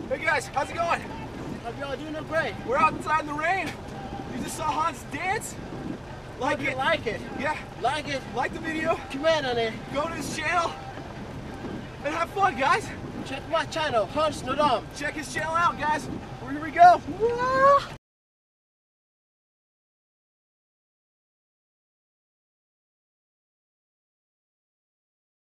Hey guys, how's it going? Hope y'all doing great. We're outside in the rain. You just saw Hans dance? Like it? Like it. Yeah. Like it. Like the video? Come on, honey. Go to his channel and have fun, guys. Check my channel, Hans Nodam. Check his channel out, guys. Here we go. Woo!